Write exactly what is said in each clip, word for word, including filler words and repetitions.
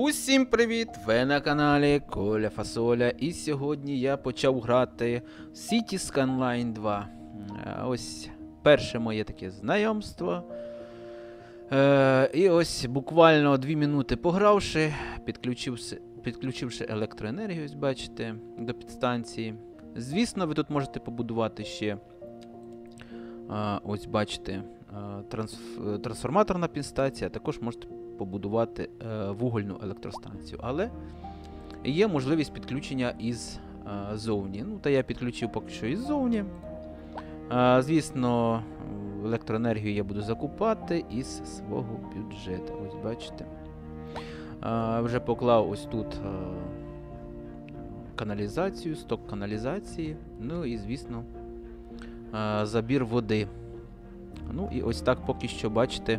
Усім привіт! Ви на каналі Коля Фасоля, і сьогодні я почав грати Cities Skyline два. Ось перше моє таке знайомство. Е, і ось буквально дві минути погравши, підключивши, підключивши електроенергію, ось бачите, до підстанції. Звісно, ви тут можете побудувати ще, е, ось бачите, Транс... трансформаторна підстанція, а також можете побудувати е, вугільну електростанцію. Але є можливість підключення із е, зовні. Ну, та я підключив поки що із зовні. Е, звісно, електроенергію я буду закупати із свого бюджету. Ось бачите. Е, вже поклав ось тут е, каналізацію, сток каналізації. Ну і, звісно, е, забір води. Ну і ось так поки що, бачите,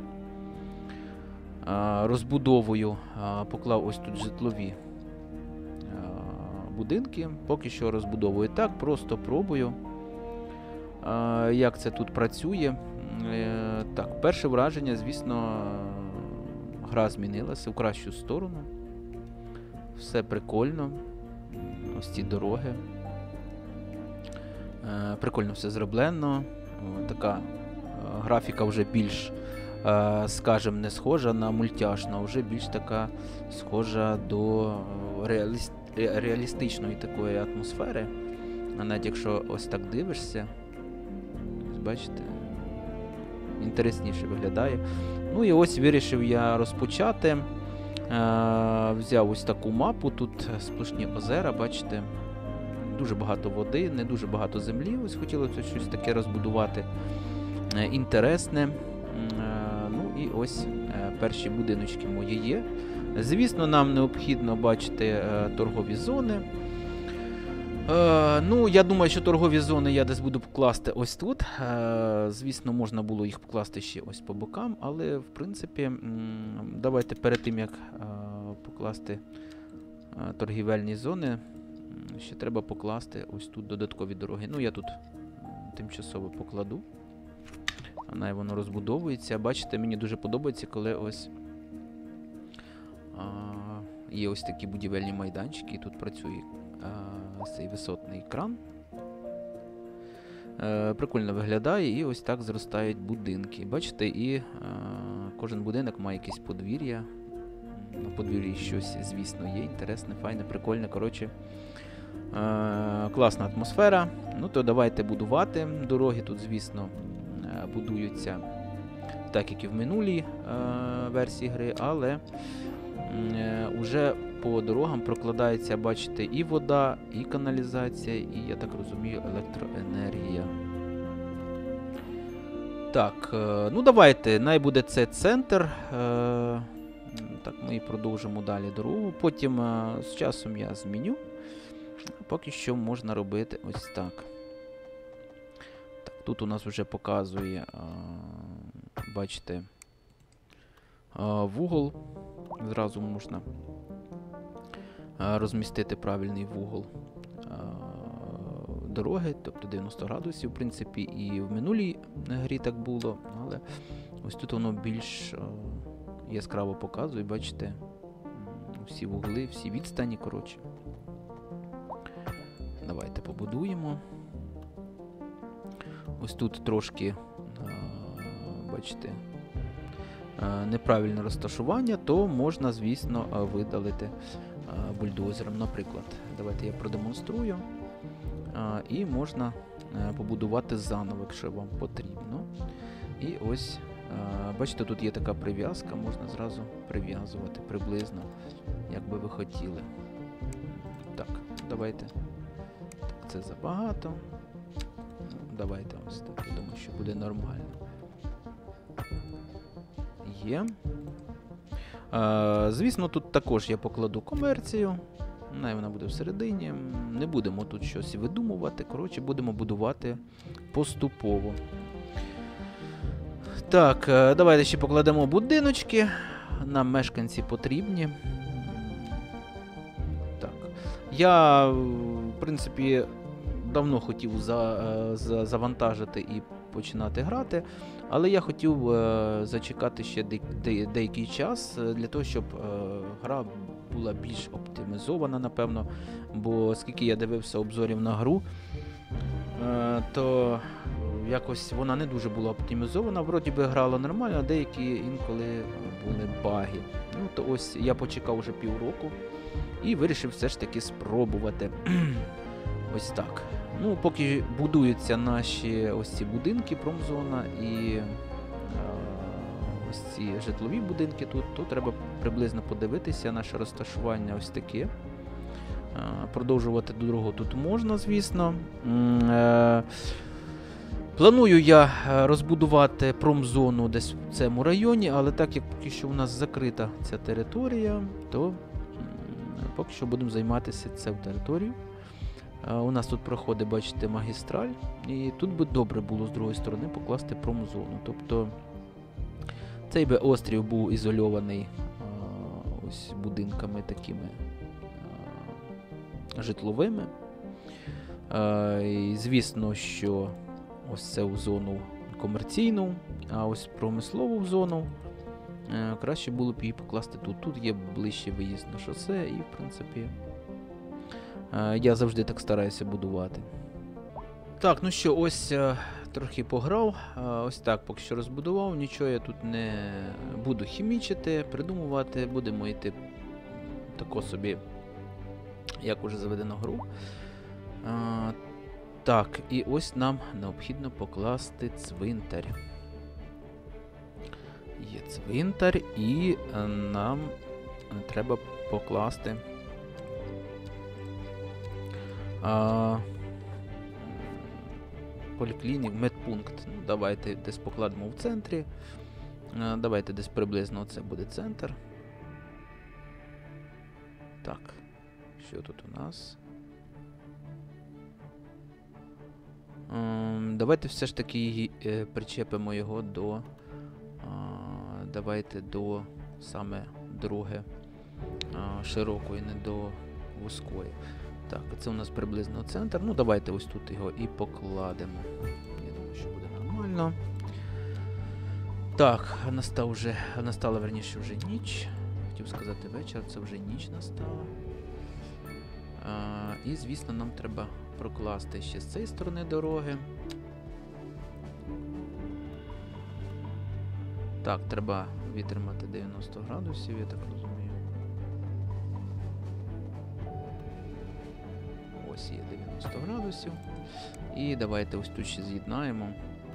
розбудовую, поклав ось тут житлові будинки, поки що розбудовую так, просто пробую, як це тут працює. Так, перше враження, звісно, гра змінилася в кращу сторону, все прикольно, ось ці дороги, прикольно все зроблено, така графіка вже більш, скажімо, не схожа на мультяшну, а вже більш така схожа до реаліст... реалістичної такої атмосфери. А навіть якщо ось так дивишся, бачите, інтересніше виглядає. Ну і ось вирішив я розпочати. Взяв ось таку мапу, тут сплошні озера, бачите, дуже багато води, не дуже багато землі. Ось хотілося щось таке розбудувати інтересне. Ну і ось перші будиночки мої є. Звісно, нам необхідно бачити торгові зони. Ну, я думаю, що торгові зони я десь буду покласти ось тут. Звісно, можна було їх покласти ще ось по бокам, але, в принципі, давайте перед тим, як покласти торгівельні зони, ще треба покласти ось тут додаткові дороги. Ну, я тут тимчасово покладу. Вона і воно розбудовується. Бачите, мені дуже подобається, коли ось а, є ось такі будівельні майданчики, і тут працює а, цей висотний кран. А, прикольно виглядає, і ось так зростають будинки. Бачите, і а, кожен будинок має якесь подвір'я. На подвір'ї щось, звісно, є інтересне, файне, прикольне. Коротше, а, класна атмосфера. Ну, то давайте будувати. Дороги тут, звісно, будуються так, як і в минулій е, версії гри, але е, уже по дорогам прокладається, бачите, і вода, і каналізація, і, я так розумію, електроенергія. Так, е, ну давайте, най буде це центр. Е, так, ми продовжимо далі дорогу. Потім е, з часом я зміню. Поки що можна робити ось так. Тут у нас вже показує, а, бачите, а, вугол. Зразу можна а, розмістити правильний вугол а, дороги, тобто дев'яносто градусів, в принципі, і в минулій грі так було, але ось тут воно більш а, яскраво показує, бачите, всі вугли, всі відстані, коротше. Давайте побудуємо. Ось тут трошки, а, бачите, а, неправильне розташування, то можна, звісно, видалити а, бульдозером, наприклад. Давайте я продемонструю. А, і можна а, побудувати заново, якщо вам потрібно. І ось, а, бачите, тут є така прив'язка, можна зразу прив'язувати приблизно, як би ви хотіли. Так, давайте. Так, це забагато. Давайте ось так, я думаю, що буде нормально. Є. А, звісно, тут також я покладу комерцію. Най вона буде всередині. Не будемо тут щось видумувати. Коротше, будемо будувати поступово. Так, давайте ще покладемо будиночки. Нам мешканці потрібні. Так. Я, в принципі, давно хотів за, за, завантажити і починати грати, але я хотів е, зачекати ще де, де, деякий час для того, щоб е, гра була більш оптимізована, напевно. Бо оскільки я дивився обзорів на гру, е, то якось вона не дуже була оптимізована. Вроді би грала нормально, а деякі інколи були баги. Ну, то ось я почекав вже півроку і вирішив все ж таки спробувати. Ось так. Ну, поки будуються наші ось ці будинки, промзона і е, ось ці житлові будинки тут, то треба приблизно подивитися наше розташування ось таке. Е, продовжувати до другого тут можна, звісно. Е, Планую я розбудувати промзону десь в цьому районі, але так як поки що у нас закрита ця територія, то поки що будемо займатися цією територією. У нас тут проходить, бачите, магістраль, і тут би добре було з другої сторони покласти промзону. Тобто цей би острів був ізольований ось будинками такими житловими. І звісно, що ось цю зону комерційну, а ось промислову зону е, краще було б її покласти тут. Тут є ближче виїзд на шосе і, в принципі, е, я завжди так стараюся будувати. Так, ну що, ось е, трохи пограв, е, ось так поки що розбудував, нічого я тут не буду хімічити, придумувати, будемо йти тако собі, як уже заведено гру. Е, Так, і ось нам необхідно покласти цвинтар. Є цвинтар, і нам треба покласти а, поліклінік, медпункт. Ну, давайте десь покладемо в центрі. А, давайте десь приблизно це буде центр. Так, що тут у нас? Давайте все ж таки е, причепимо його до а, давайте до саме дороги а, широкої, не до вузької. Так, це у нас приблизно центр. Ну, давайте ось тут його і покладемо. Я думаю, що буде нормально. Так, настав вже, настала, верніше, вже ніч. Хотів сказати вечір, це вже ніч настала. А, і, звісно, нам треба прокласти ще з цієї сторони дороги. Так, треба витримати дев'яносто градусів, я так розумію. Ось є дев'яносто градусів. І давайте ось тут ще з'єднаємо.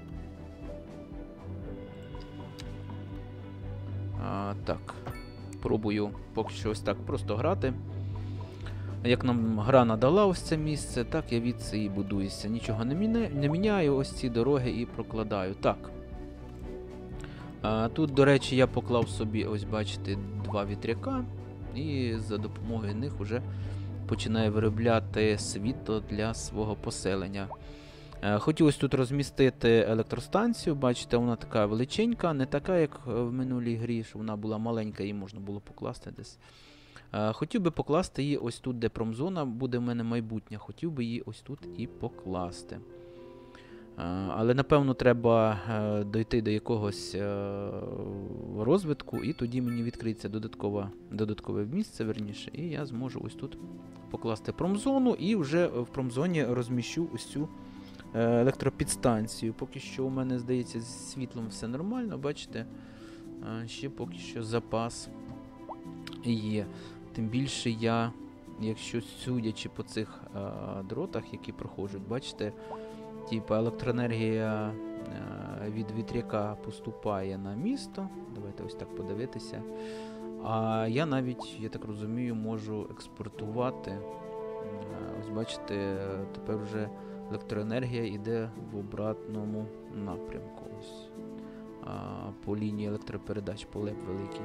А, так, пробую поки що ось так просто грати. Як нам гра надала ось це місце, так я від це і будуюся. Нічого не, міня... не міняю, ось ці дороги і прокладаю. Так. А, тут, до речі, я поклав собі, ось бачите, два вітряка. І за допомогою них вже починаю виробляти світло для свого поселення. А, хотів ось тут розмістити електростанцію. Бачите, вона така величенька, не така, як в минулій грі, що вона була маленька, її можна було покласти десь. Хотів би покласти її ось тут, де промзона буде в мене майбутнє. Хотів би її ось тут і покласти. Але, напевно, треба дойти до якогось розвитку, і тоді мені відкриється додаткове, додаткове місце, верніше, і я зможу ось тут покласти промзону, і вже в промзоні розміщу ось цю електропідстанцію. Поки що у мене, здається, з світлом все нормально, бачите, ще поки що запас є. Тим більше я, якщо судячи по цих а, дротах, які проходять, бачите, типу електроенергія а, від вітряка поступає на місто. Давайте ось так подивитися. А я навіть, я так розумію, можу експортувати. А, ось бачите, тепер вже електроенергія йде в обратному напрямку. Ось а, по лінії електропередач, полеп великий.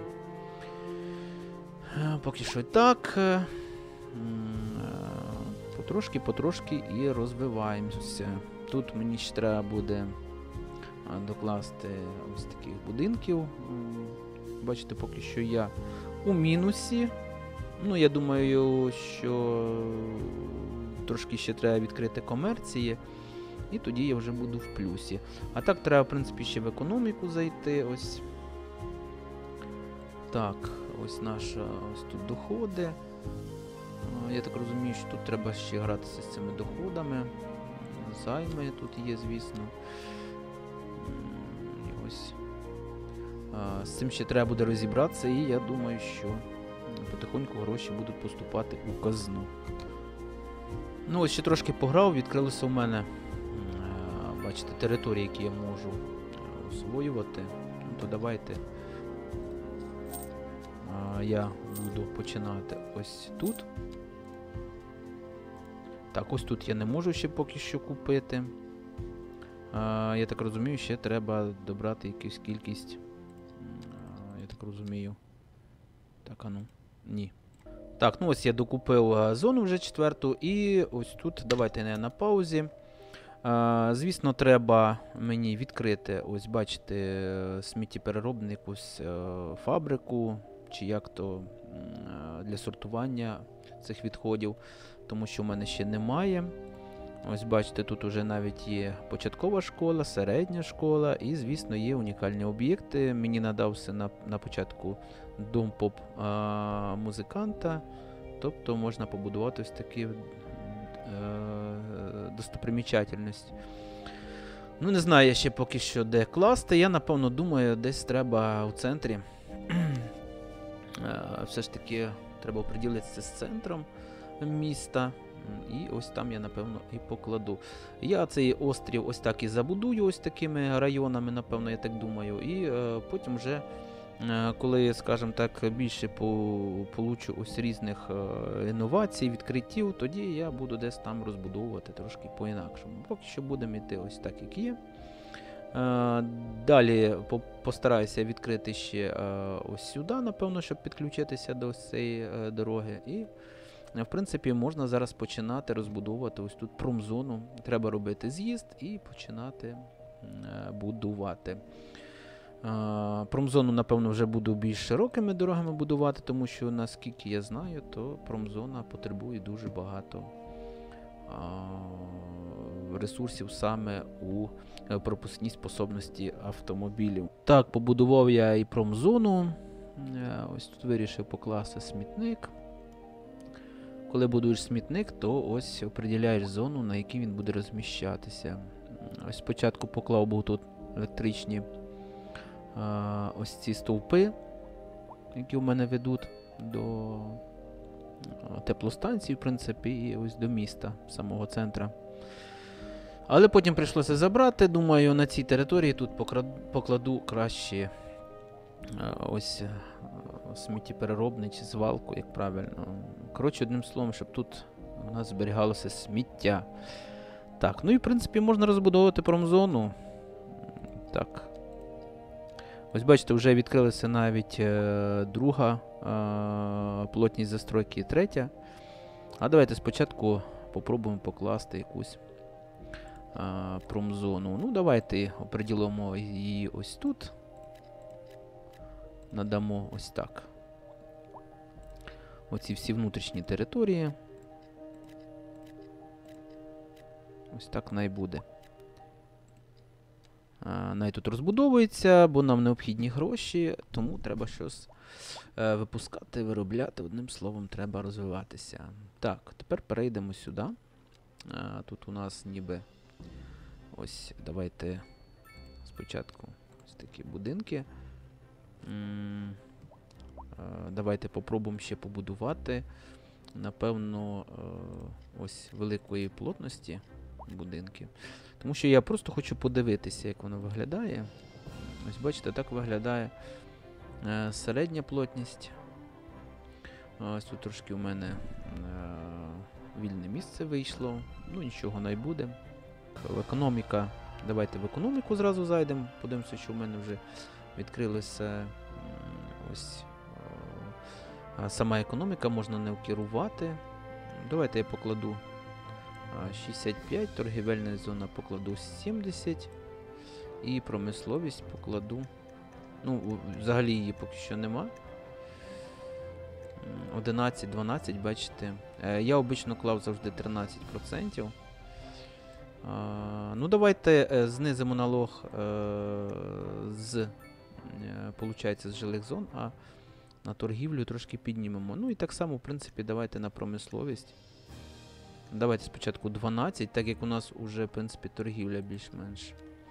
Поки що так, потрошки-потрошки і розвиваємося. Тут мені ще треба буде докласти ось таких будинків. Бачите, поки що я у мінусі. Ну, я думаю, що трошки ще треба відкрити комерції, і тоді я вже буду в плюсі. А так, треба, в принципі, ще в економіку зайти. Ось. Так, ось наші ось тут доходи. Я так розумію, що тут треба ще гратися з цими доходами. Займи тут є, звісно. І ось. З цим ще треба буде розібратися, і я думаю, що потихоньку гроші будуть поступати у казну. Ну ось ще трошки пограв, відкрилося у мене, бачите, території, які я можу освоювати. Ну, то давайте я буду починати ось тут. Так, ось тут я не можу ще поки що купити. А, я так розумію, ще треба добрати якусь кількість. А, я так розумію. Так, а ну, ні. Так, ну ось я докупив а, зону вже четверту. І ось тут, давайте я на паузі. А, звісно, треба мені відкрити, ось бачите, сміттєпереробну якусь а, фабрику, чи як то а, для сортування цих відходів. Тому що в мене ще немає. Ось бачите, тут уже навіть є початкова школа, середня школа і, звісно, є унікальні об'єкти. Мені надався на, на початку дом поп-музиканта. Тобто можна побудувати ось такі е, достопримічательності. Ну, не знаю я ще поки що де класти. Я, напевно, думаю, десь треба у центрі. Все ж таки треба оприділитися з центром міста. І ось там я, напевно, і покладу. Я цей острів ось так і забудую, ось такими районами, напевно, я так думаю. І е, потім вже, е, коли, скажімо так, більше по, получу ось різних е, інновацій, відкриттів, тоді я буду десь там розбудовувати трошки по-інакшому. Поки що будемо йти ось так, як є. Е, далі по постараюся відкрити ще е, ось сюди, напевно, щоб підключитися до ось цієї е, дороги. І в принципі, можна зараз починати розбудовувати ось тут промзону. Треба робити з'їзд і починати е, будувати. Е, промзону, напевно, вже буду більш широкими дорогами будувати, тому що, наскільки я знаю, то промзона потребує дуже багато е, ресурсів саме у пропускній способності автомобілів. Так, побудував я і промзону. Е, ось тут вирішив покласти смітник. Коли будуєш смітник, то ось определяєш зону, на якій він буде розміщатися. Ось спочатку поклав був тут електричні а, ось ці стовпи, які у мене ведуть до а, теплостанції, в принципі, і ось до міста, самого центра. Але потім прийшлося забрати, думаю, на цій території тут покладу краще а, ось сміттєпереробний чи звалку, як правильно. Коротше, одним словом, щоб тут у нас зберігалося сміття. Так, ну і в принципі можна розбудовувати промзону. Так. Ось бачите, вже відкрилася навіть е, друга е, плотність застройки і третя. А давайте спочатку попробуємо покласти якусь е, промзону. Ну, давайте оприділимо її ось тут. Надамо ось так. Оці всі внутрішні території. Ось так най буде. А, най тут розбудовується, бо нам необхідні гроші, тому треба щось е, випускати, виробляти. Одним словом, треба розвиватися. Так, тепер перейдемо сюди. А, тут у нас ніби ось, давайте спочатку ось такі будинки. М -м Давайте попробуємо ще побудувати, напевно, ось великої плотності будинки. Тому що я просто хочу подивитися, як воно виглядає. Ось бачите, так виглядає середня плотність. Ось тут трошки у мене вільне місце вийшло. Ну нічого, не буде. Економіка. Давайте в економіку зразу зайдемо. Подивимося, що в мене вже відкрилося ось. Сама економіка, можна не керувати. Давайте я покладу шістдесят п'ять, торгівельна зона покладу сімдесят і промисловість покладу, ну, взагалі її поки що нема. одинадцять дванадцять, бачите. Я обично клав завжди тринадцять відсотків. Ну, давайте знизимо налог з, получається, з жилих зон, а На торгівлю трошки піднімемо. Ну і так само, в принципі, давайте на промисловість. Давайте спочатку дванадцять, так як у нас вже, в принципі, торгівля більш-менш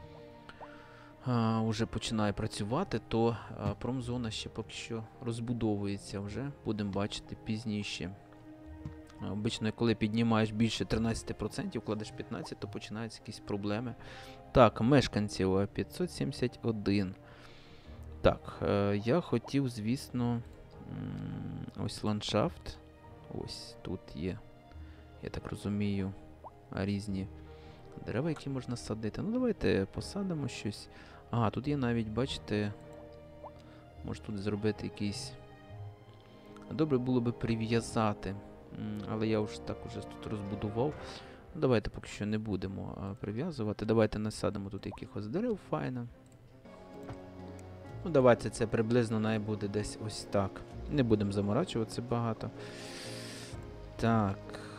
вже починає працювати, то а, промзона ще поки що розбудовується вже. Будемо бачити пізніше. А, обично, коли піднімаєш більше тринадцять відсотків, кладеш п'ятнадцять відсотків, то починаються якісь проблеми. Так, мешканців п'ятсот сімдесят один. Так, е, я хотів, звісно, ось ландшафт. Ось тут є, я так розумію, різні дерева, які можна садити. Ну, давайте посадимо щось. Ага, тут є навіть, бачите, може тут зробити якийсь... Добре було би прив'язати, але я вже так уже тут розбудував. Давайте поки що не будемо прив'язувати. Давайте насадимо тут якихось дерев, файно. Ну, давайте це приблизно най буде десь ось так. Не будемо заморачуватися багато. Так.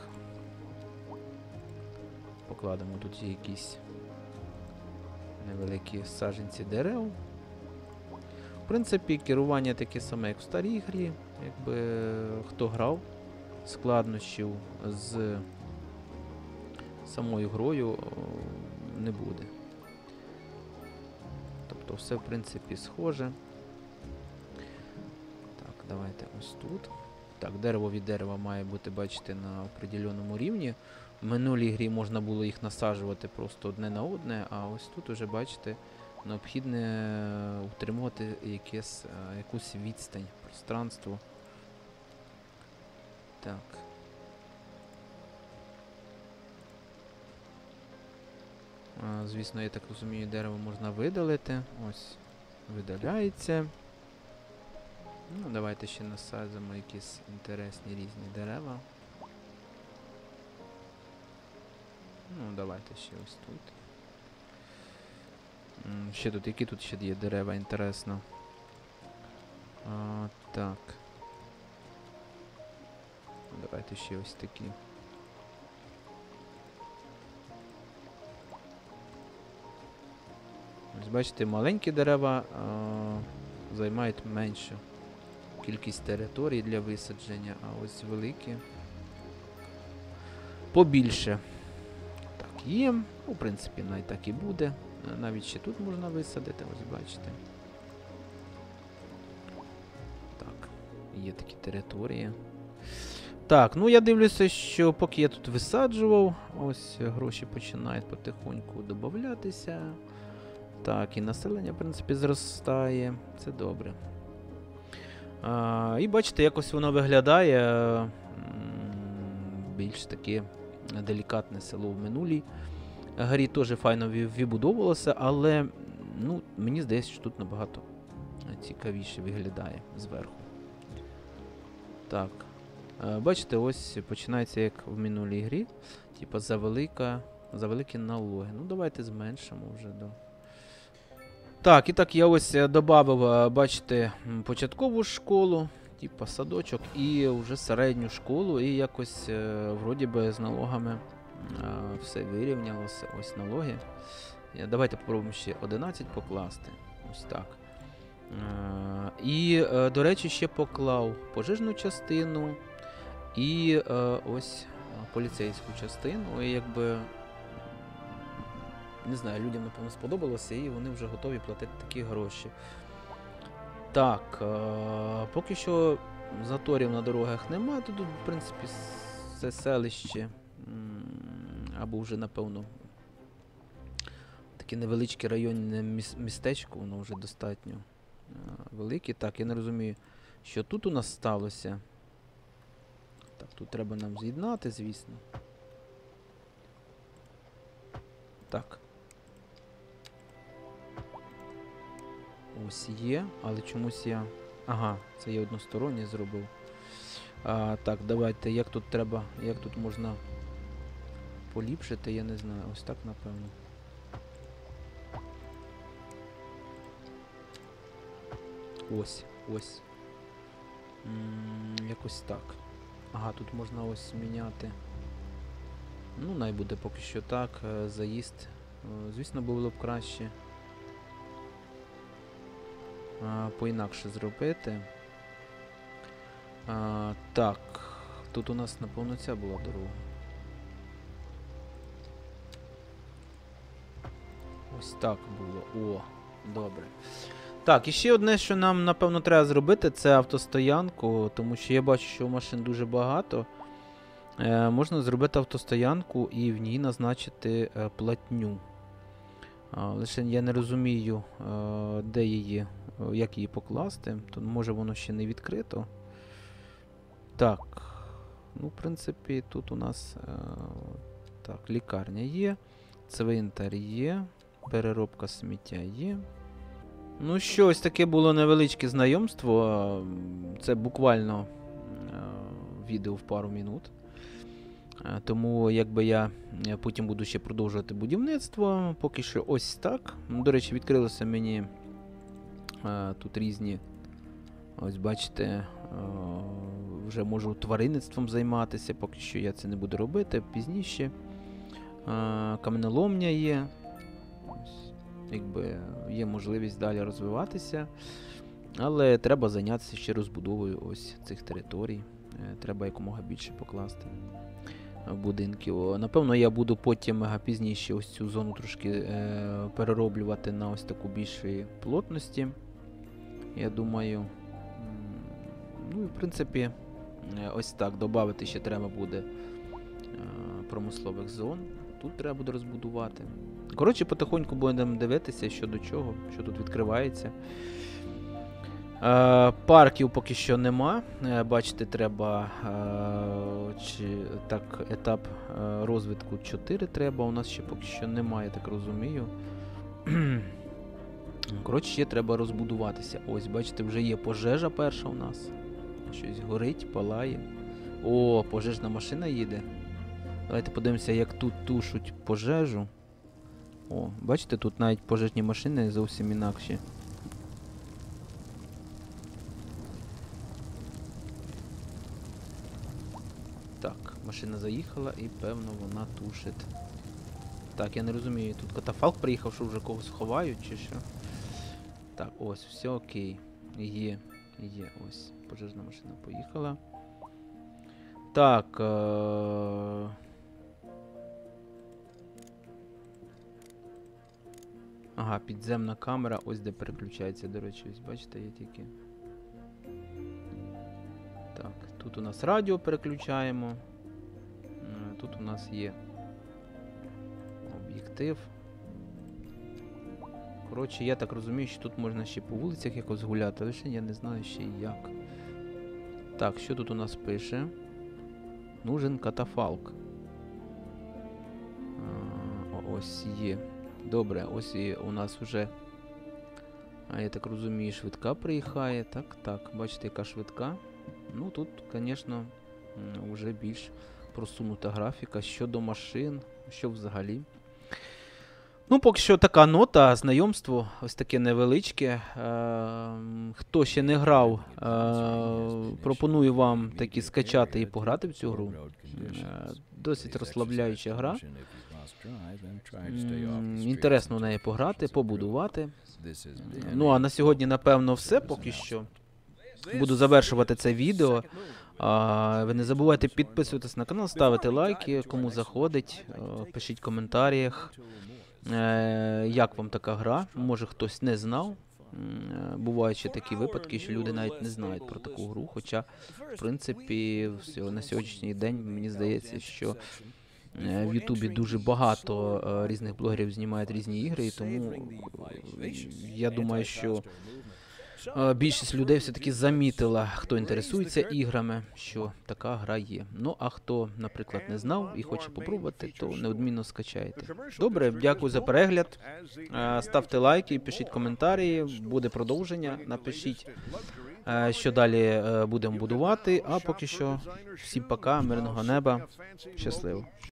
Покладемо тут якісь невеликі саджанці дерев. В принципі, керування таке саме, як в старій грі. Якби хто грав, складнощів з самою грою не буде. Тобто все, в принципі, схоже. Так, давайте ось тут. Так, дерево від дерева має бути, бачите, на определеному рівні. В минулій грі можна було їх насаджувати просто одне на одне, а ось тут уже, бачите, необхідне утримувати якесь, якусь відстань, пространство. Так. А, звісно, я так розумію, дерево можна видалити. Ось, видаляється. Ну, давайте ще насадимо якісь інтересні різні дерева. Ну, давайте ще ось тут. М, ще тут, які тут ще є дерева, інтересно. А, так. Давайте ще ось такі. Ось бачите, маленькі дерева а, займають меншу кількість територій для висадження, а ось великі побільше. Так, є. Ну, в принципі, навіть так і буде. Навіть ще тут можна висадити, ось бачите. Так, є такі території. Так, ну я дивлюся, що поки я тут висаджував, ось гроші починають потихоньку додатися. Так, і населення, в принципі, зростає. Це добре. А, і бачите, якось воно виглядає м, більш таке делікатне село в минулій грі. Теж файно вибудовувалося, але ну, мені здається, що тут набагато цікавіше виглядає зверху. Так. А, бачите, ось починається як в минулій грі. Типа за велика, за великі налоги. Ну, давайте зменшимо вже до... Так, і так я ось додав, бачите, початкову школу, типу садочок, і вже середню школу, і якось, вроді би, з налогами все вирівнялося, ось налоги. Давайте попробуємо ще одинадцять покласти, ось так. І, до речі, ще поклав пожежну частину і ось поліцейську частину, і якби... Не знаю, людям, напевно, сподобалося, і вони вже готові платити такі гроші. Так, е поки що заторів на дорогах немає, то тут, в принципі, це селище, або вже, напевно, таке невеличке районне містечко, воно вже достатньо е велике. Так, я не розумію, що тут у нас сталося. Так, тут треба нам з'єднати, звісно. Так. Ось є, але чомусь я... Ага, це я одностороннє зробив. А, так, давайте, як тут треба, як тут можна поліпшити, я не знаю. Ось так, напевно. Ось, ось. М-м, якось так. Ага, тут можна ось міняти. Ну, най буде поки що так. Заїзд. Звісно, було б краще по-інакше зробити. А, так, тут у нас, напевно, ця була дорога. Ось так було. О, добре. Так, і ще одне, що нам, напевно, треба зробити, це автостоянку, тому що я бачу, що машин дуже багато. Е, можна зробити автостоянку і в ній назначити е, платню. А, лише я не розумію, е, де її, е, як її покласти. Тут, може, воно ще не відкрито. Так, ну, в принципі, тут у нас е, так, лікарня є, цвинтар є, переробка сміття є. Ну що, ось таке було невеличке знайомство. Це буквально е, відео в пару минут. Е, тому якби я потім буду ще продовжувати будівництво. Поки що ось так. До речі, відкрилося мені е, тут різні, ось бачите, е, вже можу тваринництвом займатися. Поки що я це не буду робити, пізніше. Е, каменоломня є. Ось. Якби є можливість далі розвиватися, але треба зайнятися ще розбудовою ось цих територій. Е, треба якомога більше покласти будинків. Напевно, я буду потім пізніше ось цю зону трошки е, перероблювати на ось таку більшої плотності. Я думаю, м, ну і в принципі, е, ось так, додати ще треба буде е, промислових зон. Тут треба буде розбудувати. Коротше, потихоньку будемо дивитися, що до чого, що тут відкривається. Е, парків поки що нема. Е, бачите, треба е, чи, так, етап е, розвитку чотири треба. У нас ще поки що немає, я так розумію. Коротше, ще треба розбудуватися. Ось, бачите, вже є пожежа перша у нас. Щось горить, палає. О, пожежна машина їде. Давайте подивимося, як тут тушуть пожежу. О, бачите, тут навіть пожежні машини зовсім інакші. Так, машина заїхала і, певно, вона тушить. Так, я не розумію, тут катафалк приїхав, що вже когось ховають, чи що? Так, ось, все окей. Є, є, ось, пожежна машина поїхала. Так, е ага, підземна камера, ось де переключається, до речі, ось бачите, є тільки. Так, тут у нас радіо переключаємо. Тут у нас є об'єктив. Коротше, я так розумію, що тут можна ще по вулицях якось гуляти, лише я не знаю ще як. Так, що тут у нас пише? Нужен катафалк. А, ось є. Добре, ось і у нас вже, а я так розумію, швидка приїхає. Так, так, бачите, яка швидка. Ну, тут, звісно, вже більш просунута графіка щодо машин, що взагалі. Ну, поки що така нота, знайомство, ось таке невеличке. Е, хто ще не грав, е, пропоную вам таки скачати і пограти в цю гру. Е, досить розслабляюча гра. М, інтересно в неї пограти, побудувати. Ну, а на сьогодні, напевно, все поки що. Буду завершувати це відео. А, ви не забувайте підписуватись на канал, ставити лайки, кому заходить, пишіть в коментарях, е, як вам така гра. Може хтось не знав. Е, бувають ще такі випадки, що люди навіть не знають про таку гру, хоча, в принципі, на сьогоднішній день мені здається, що в Ютубі дуже багато е, різних блогерів знімають різні ігри, і тому е, я думаю, що е, більшість людей все-таки замітила, хто інтересується іграми, що така гра є. Ну, а хто, наприклад, не знав і хоче попробувати, то неодмінно скачайте. Добре, дякую за перегляд. Е, ставте лайки, пишіть коментарі, буде продовження, напишіть, е, що далі е, будемо будувати. А поки що, всім пока, мирного неба, щасливо.